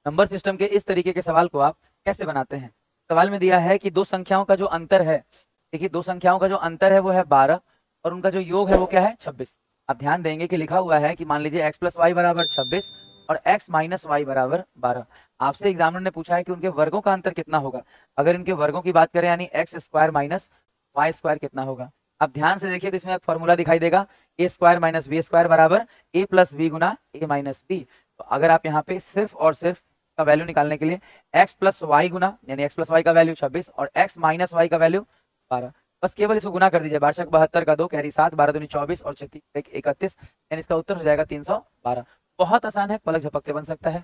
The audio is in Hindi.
नंबर सिस्टम के इस तरीके के सवाल को आप कैसे बनाते हैं। सवाल में दिया है कि दो संख्याओं का जो अंतर है, देखिए दो संख्याओं का जो अंतर है वो है 12 और उनका जो योग है वो क्या है 26। आप ध्यान देंगे कि लिखा हुआ है कि मान लीजिए x प्लस वाई बराबर 26 और x माइनस वाई बराबर 12। आपसे एग्जामिनर ने पूछा है कि उनके वर्गों का अंतर कितना होगा। अगर इनके वर्गों की बात करें यानी X square minus Y square कितना होगा। आप ध्यान से देखिए तो इसमें एक फॉर्मूला दिखाई देगा A square minus B square बराबर ए प्लस बी गुना ए माइनस बी। तो अगर आप यहाँ पे सिर्फ और सिर्फ का वैल्यू निकालने के लिए x प्लस वाई गुना यानी x प्लस वाई का वैल्यू 26 और x माइनस वाई का वैल्यू 12, बस केवल इसको गुना कर दीजिए। 12 का 2 कैरी 7, 12 दूनी 24 और 31 यानी इसका उत्तर हो जाएगा 312। बहुत आसान है, पलक झपकते बन सकता है।